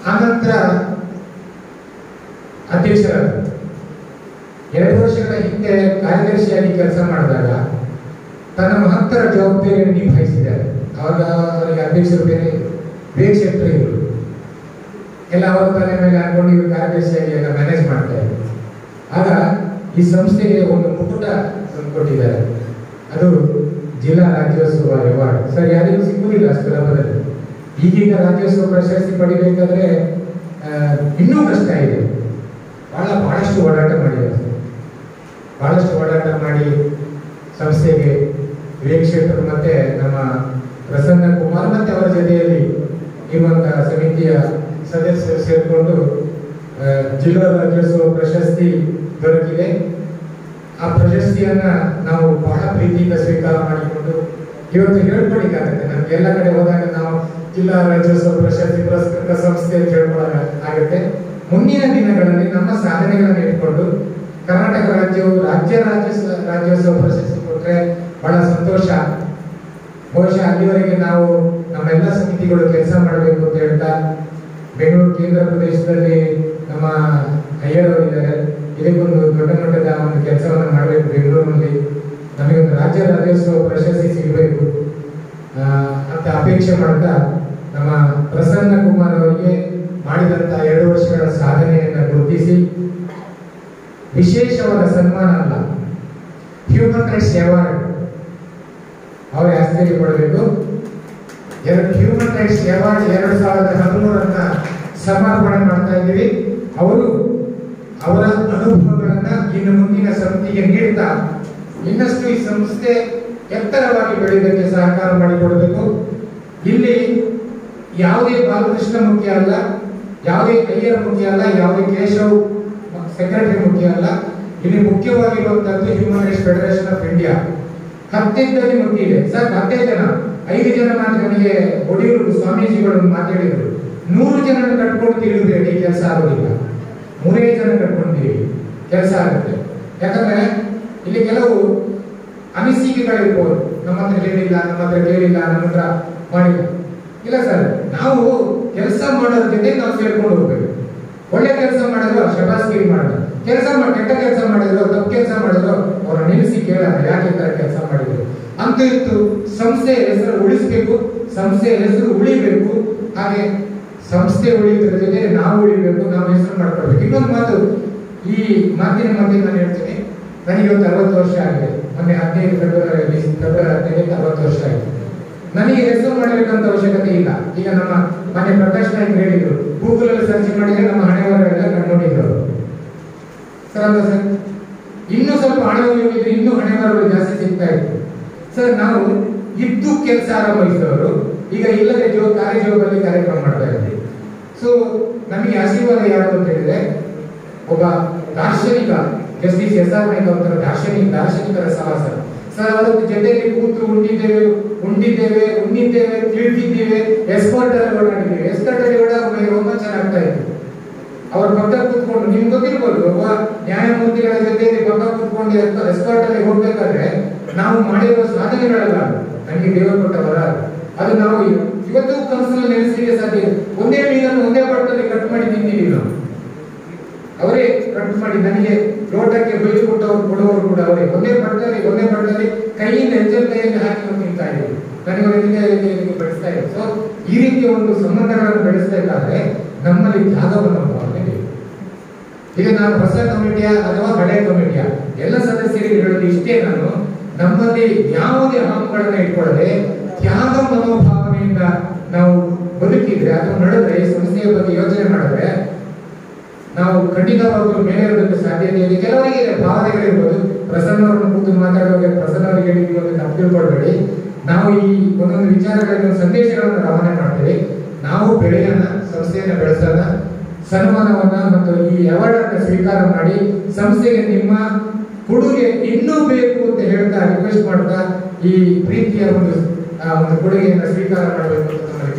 ಆನಂತರ ಅಧ್ಯಕ್ಷರಾದರು. 2 ವರ್ಷಗಳ ಹಿಂದೆ ಕಾರ್ಯದರ್ಶಿಯಾಗಿ ಕೆಲಸ ಮಾಡಿದಾಗ ತನ್ನ ಮಹತ್ತರ ಜವಾಬ್ದಾರಿಯನ್ನು ನಿಭಾಯಿಸಿದ್ದಾರೆ. ಅವಾಗ ಅವರಿಗೆ ಅಧ್ಯಕ್ಷರು ಬೇರೆ ಕ್ಷೇತ್ರ ಇವರು ಎಲ್ಲ ಅವರ ತಲೆ ಮೇಲೆ ಹಾಕೊಂಡು ಇವರು ಕಾರ್ಯದರ್ಶಿಯಾಗಿ ಎಲ್ಲ ಮ್ಯಾನೇಜ್ ಮಾಡ್ತಾ ಇದ್ರು. ಆಗ ಈ ಸಂಸ್ಥೆಗೆ ಒಂದು ಮುಕುಟ ಕೊಟ್ಟಿದ್ದಾರೆ, ಅದು ಜಿಲ್ಲಾ ರಾಜ್ಯೋತ್ಸವ ಅವಾರ್ಡ್. ಸರ್, ಯಾರಿಗೂ ಸಿಗುವುದಿಲ್ಲ ಅಷ್ಟು ಸುಲಭದಲ್ಲಿ. ಈಗೀಗ ರಾಜ್ಯೋತ್ಸವ ಪ್ರಶಸ್ತಿ ಪಡಿಬೇಕಾದ್ರೆ ಇನ್ನೂ ಕಷ್ಟ ಇದೆ. ಬಹಳಷ್ಟು ಓಡಾಟ ಮಾಡಿದ್ದಾರೆ. ಬಹಳಷ್ಟು ಓಡಾಟ ಮಾಡಿ ಸಂಸ್ಥೆಗೆ ವೀಕ್ಷಕರು ಮತ್ತೆ ನಮ್ಮ ಪ್ರಸನ್ನ ಕುಮಾರ್ ಮತ್ತೆ ಅವರ ಜೊತೆಯಲ್ಲಿ ಇರುವಂತಹ ಸಮಿತಿಯ ಸದಸ್ಯರು ಸೇರಿಕೊಂಡು ಜಿಲ್ಲಾ ರಾಜ್ಯೋತ್ಸವ ಪ್ರಶಸ್ತಿ ದೊರಕಿದೆ. ಆ ಪ್ರಶಸ್ತಿಯನ್ನ ನಾವು ಬಹಳ ಪ್ರೀತಿಯಿಂದ ಸ್ವೀಕಾರ ಮಾಡಿಕೊಂಡು ಇವತ್ತು ಹೇಳ್ಕೊಳಿಕ್ಕಾಗುತ್ತೆ. ನಮ್ಗೆ ಎಲ್ಲ ಕಡೆ ಹೋದಾಗ ನಾವು ಜಿಲ್ಲಾ ರಾಜ್ಯೋತ್ಸವ ಪ್ರಶಸ್ತಿ ಪುರಸ್ಕೃತ ಸಂಸ್ಥೆ ಅಂತ ಹೇಳ್ಕೊಳ್ಳೋಣ ಆಗುತ್ತೆ. ಮುಂದಿನ ದಿನಗಳಲ್ಲಿ ನಮ್ಮ ಸಾಧನೆಗಳನ್ನು ಇಟ್ಕೊಂಡು ಕರ್ನಾಟಕ ರಾಜ್ಯವು ರಾಜ್ಯೋತ್ಸವ ಪ್ರಶಸ್ತಿ ಕೊಟ್ಟರೆ ಬಹಳ ಸಂತೋಷ. ಬಹುಶಃ ಅಲ್ಲಿವರೆಗೆ ನಾವು ನಮ್ಮೆಲ್ಲ ಸಮಿತಿಗಳು ಕೆಲಸ ಮಾಡಬೇಕು ಅಂತ ಹೇಳ್ತಾ ಬೆಂಗಳೂರು ಕೇಂದ್ರ ಪ್ರದೇಶದಲ್ಲಿ ನಮ್ಮ ಅಯ್ಯರವರಿದ್ದಾರೆ. ಇದಕ್ಕೊಂದು ದೊಡ್ಡ ಮಟ್ಟದ ಒಂದು ಕೆಲಸವನ್ನು ಮಾಡಬೇಕು. ಬೆಂಗಳೂರಿನಲ್ಲಿ ನಮಗೊಂದು ರಾಜ್ಯ ರಾಜ್ಯೋತ್ಸವ ಪ್ರಶಸ್ತಿ ಸಿಗಬೇಕು ಅಂತ ಅಪೇಕ್ಷೆ ಮಾಡ್ತಾ ನಮ್ಮ ಪ್ರಸನ್ನ ಕುಮಾರ್ ಅವರಿಗೆ ಮಾಡಿದಂತಹ 2 ವರ್ಷಗಳ ಸಾಧನೆಯನ್ನು ಗುರುತಿಸಿ ವಿಶೇಷವಾದ ಸನ್ಮಾನ ಅಲ್ಲ, ಹ್ಯೂಮನ್ ರೈಟ್ಸ್ ಅವಾರ್ಡ್ ಅವರ ಆಸ್ತಿಗೆ ಕೊಡಬೇಕು. ಹ್ಯೂಮನ್ ರೈಟ್ಸ್ ಅವಾರ್ಡ್ 2013 ಸಮರ್ಪಣೆ ಮಾಡ್ತಾ ಇದ್ದೀವಿ. ಅವರು ಅವರ ಅನುಭವಗಳನ್ನ ಇನ್ನು ಮುಂದಿನ ಸಮಿತಿಗೆ ನೀಡ್ತಾ ಇನ್ನಷ್ಟು ಈ ಸಂಸ್ಥೆ ಎತ್ತರವಾಗಿ ಬೆಳೆಯುವುದಕ್ಕೆ ಸಹಕಾರ ಮಾಡಿಕೊಡಬೇಕು. ಇಲ್ಲಿ ಯಾವುದೇ ಬಾಲಕೃಷ್ಣ ಮುಖ್ಯ ಅಲ್ಲ, ಯಾವುದೇ ಅಯ್ಯರ್ ಮುಖ್ಯ ಅಲ್ಲ, ಯಾವುದೇ ಕೇಶವ್ ಸೆಕ್ರೆಟರಿ ಮುಖ್ಯ ಅಲ್ಲ. ಇಲ್ಲಿ ಮುಖ್ಯವಾಗಿರುವಂತದ್ದು human rights federation of India. 10 ಮುಖ್ಯ ಸರ್, 10 ಜನ 5 ಜನ ಮಾತ್ರ ನನಗೆ ಒಡಿಯೂರು ಸ್ವಾಮೀಜಿಗಳು ಮಾತಾಡಿದ್ರು. 100 ಜನ ಕಟ್ಕೊಂಡು ತಿಳಿಬೇಡಿ, ಕೆಲಸ ಆಗೋದಿಲ್ಲ. 3 ಜನ ಕಟ್ಕೊಂಡಿರಿ, ಕೆಲಸ ಆಗುತ್ತೆ. ಯಾಕಂದ್ರೆ ಇಲ್ಲಿ ಕೆಲವು ಅನಿಸಿಕೆಗಳಿರ್ಬೋದು, ನಮ್ಮ ಹತ್ರ ಹೇಳಿಲ್ಲ, ನಮ್ಮ ಹತ್ರ ಕೇಳಿಲ್ಲ, ನಮ್ಮ ಹತ್ರ ಮಾಡಿಲ್ಲ. ಇಲ್ಲ ಸರ್, ನಾವು ಕೆಲಸ ಮಾಡೋದ್ರ ಜೊತೆ ನಾವು ಸೇರ್ಕೊಂಡು ಹೋಗ್ಬೇಕು. ಒಳ್ಳೆ ಕೆಲಸ ಮಾಡಿದ್ರು ಶಬಾಸ್ಗಿರಿ ಮಾಡೋದು, ಕೆಟ್ಟ ಕೆಲಸ ಮಾಡಿದ್ರು, ತಪ್ಪು ಕೆಲಸ ಮಾಡಿದ್ರು ಅವ್ರ ನಿಲ್ಲಿಸಿ ಕೇಳೋಣ, ಯಾಕೆ ಈ ತರ ಕೆಲಸ ಮಾಡಿದ್ರು ಅಂತ ಇತ್ತು. ಸಂಸ್ಥೆಯ ಹೆಸರು ಉಳಿಸ್ಬೇಕು, ಸಂಸ್ಥೆಯ ಹೆಸರು ಉಳಿಬೇಕು. ಹಾಗೆ ಸಂಸ್ಥೆ ಉಳಿಯೋದ್ರ ಜೊತೆ ನಾವು ಉಳಿಬೇಕು, ನಾವು ಹೆಸರು ಮಾಡ್ಕೊಳ್ಬೇಕು. ಇನ್ನೊಂದು ಮಾತು, ಈ ಮಾತಿನ ಮಧ್ಯೆ ನಾನು ಹೇಳ್ತೀನಿ, ನನಗೆ ಇವತ್ತು 60 ವರ್ಷ ಆಗಿದೆ. ಮೊನ್ನೆ 15 ಫೆಬ್ರವರಿ 60 ವರ್ಷ ಆಗಿದೆ. ನನಗೆ ಹೆಸರು ಮಾಡಬೇಕಂತ ಅವಶ್ಯಕತೆ ಇಲ್ಲ. ಈಗ ನಮ್ಮ ಮನೆ ಪ್ರಕಾಶ್ ನಾಯ್ಕ ಹೇಳಿದ್ರು, ಗೂಗಲ್ ಅಲ್ಲಿ ಸರ್ಚ್ ಮಾಡಿದ್ರೆ ನಮ್ಮ ಹಣೆವರಗಳೆಲ್ಲ ಕಂಡುಕೊಂಡಿದ್ರು ಸರ್. ಅಲ್ಲ ಸರ್, ಇನ್ನೂ ಸ್ವಲ್ಪ ಹಣ ಹೋಗಿದ್ರೆ ಇನ್ನೂ ಹಣೆವರಗಳು ಜಾಸ್ತಿ ಸಿಗ್ತಾ ಇತ್ತು ಸರ್. ನಾವು ಇದ್ದು ಕೆಲಸ ಆರಂಭಿಸಿದವರು ಈಗ ಇಲ್ಲದೆ ಕಾರ್ಯಜೋಗದಲ್ಲಿ ಕಾರ್ಯಕ್ರಮ ಮಾಡ್ತಾ ಇದ್ದೀವಿ. ಸೊ ನಮಗೆ ಆಶೀರ್ವಾದ ಯಾರು ಅಂತ ಹೇಳಿದ್ರೆ, ಒಬ್ಬ ದಾರ್ಶನಿಕ ಜಸ್ಟಿಸ್ SR ನಾಯ್ಕ ಅವರ ದಾರ್ಶನಿಕರ ಸಾಹಸ ಸರ್. ಅವರ ಜೊತೆಯಲ್ಲಿ ಕೂತು ಉಂಡಿದ್ದೇವೆ, ತಿಳಿದಿದ್ದೇವೆ, ಎಸ್ಕಾರ್ಟ್ ಅಲ್ಲಿ ಓಡಾಡಿದ್ದೇವೆ. ಎಸ್ಕಾರ್ಟ್ ಅಲ್ಲಿ ಓಡಾಡುವಾಗ ರೋಮಾಂಚನ ಆಗ್ತಾ ಇತ್ತು. ಅವ್ರ ಪಕ್ಕ ಕೂತ್ಕೊಂಡು, ನಿಮ್ಗೆ ಗೊತ್ತಿರ್ಬೋದು, ಒಬ್ಬ ನ್ಯಾಯಮೂರ್ತಿಗಳ ಜೊತೆಯಲ್ಲಿ ಪಕ್ಕ ಕೂತ್ಕೊಂಡು ಎಸ್ಕಾರ್ಟ್ ಅಲ್ಲಿ ಹೋಗ್ಬೇಕಾದ್ರೆ ನಾವು ಮಾಡಿರುವ ಸಾಧನೆಗಳಲ್ಲ, ನನಗೆ ದೇವರು ಕೊಟ್ಟ ವರ. ಅದು ನಾವು ಇವತ್ತು ಕನಸಲ್ಲಿ ನೆನೆಸಲಿಕ್ಕೆ ಸಾಧ್ಯ. ಒಂದೇ ಮೀನನ್ನು ಒಂದೇ ಬಟ್ಟಲ್ಲಿ ಕಟ್ ಮಾಡಿ ತಿಂತೀವಿ ನಾವು. ಅವರೇ ಕಟ್ ಮಾಡಿ ನನಗೆ ಲೋಟಕ್ಕೆ ಬೈದು ಕೊಡುವವರು ಕೂಡ ಅವರೇ. ಒಂದೇ ಬಟ್ಟಲ್ಲಿ ಕೈಯಿಂದ ಹೆಜ್ಜಲ್ ಕೈಯಲ್ಲಿ ಹಾಕಿ ತಿಂತಾ ಇದ್ದೀವಿ. ನನಗೆ ಅವರಿಗೆ ಬೆಳೆಸ್ತಾ ಇದ್ದೀವಿ. ಸೊ ಈ ರೀತಿಯ ಒಂದು ಸಂಬಂಧಗಳನ್ನು ಬೆಳೆಸಬೇಕಾದ್ರೆ ನಮ್ಮಲ್ಲಿ ತ್ಯಾಗವನ್ನು ಮಾಡಬೇಕು. ಈಗ ನಾನು ಹೊಸ ಕಮಿಟಿಯ ಅಥವಾ ಹಳೆ ಕಮಿಟಿಯ ಎಲ್ಲ ಸದಸ್ಯರಿಗೆ ಹೇಳೋದು ಇಷ್ಟೇ, ನಾನು ನಮ್ಮಲ್ಲಿ ಯಾವುದೇ ಹಂಗುಗಳನ್ನ ಇಟ್ಕೊಳ್ಳದೆ ತ್ಯಾಗ ಮನೋಭಾವನೆಯಿಂದ ನಾವು ಬದುಕಿದ್ರೆ ಅಥವಾ ನಡೆದ್ರೆ, ಸಂಸ್ಥೆಯ ಬಗ್ಗೆ ಯೋಚನೆ ಮಾಡಿದ್ರೆ ನಾವು ಖಂಡಿತವಾಗ್ಲೂ ಮೇಲೇರೋದಕ್ಕೆ ಸಾಧ್ಯತೆ ಇದೆ. ಕೆಲವರಿಗೆ ಭಾವನೆಗಳಿರ್ಬೋದು. ಪ್ರಸನ್ನವರನ್ನು ಕೂತು ಮಾತಾಡುವಾಗ ಪ್ರಸನ್ನವರಿಗೆ ಹೇಳಿದ್ವಿ ಅಂತ ತಪ್ಪು ತಿಳ್ಕೊಳ್ಬೇಡಿ. ನಾವು ಈ ಒಂದೊಂದು ವಿಚಾರಗಳನ್ನು, ಸಂದೇಶಗಳನ್ನು ರವಾನೆ ಮಾಡ್ತೇವೆ. ನಾವು ಬೆಳೆಯೋಣ, ಸಂಸ್ಥೆಯನ್ನು ಬೆಳೆಸೋಣ, ಸನ್ಮಾನವನ್ನ ಮತ್ತು ಈ ಅವಾರ್ಡ್ ಅನ್ನು ಸ್ವೀಕಾರ ಮಾಡಿ ಸಂಸ್ಥೆಗೆ ನಿಮ್ಮ ಕೊಡುಗೆ ಇನ್ನೂ ಬೇಕು ಅಂತ ಹೇಳ್ತಾ ರಿಕ್ವೆಸ್ಟ್ ಮಾಡ್ತಾ ಈ ಪ್ರೀತಿಯ ಒಂದು ಕೊಡುಗೆಯನ್ನು ಸ್ವೀಕಾರ ಮಾಡಬೇಕು ಅಂತ